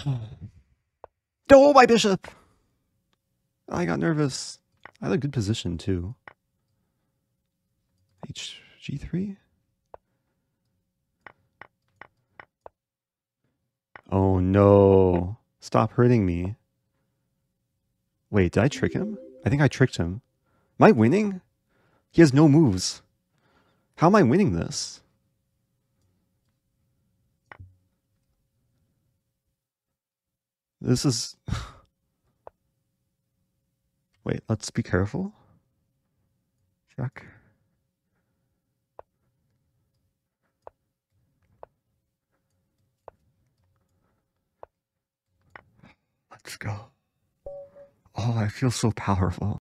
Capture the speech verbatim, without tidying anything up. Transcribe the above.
Oh, my bishop! I got nervous. I had a good position, too. H G three? Oh, no. Stop hurting me. Wait, did I trick him? I think I tricked him. Am I winning? He has no moves. How am I winning this? This is... Wait, let's be careful. Check. Let's go. Oh, I feel so powerful.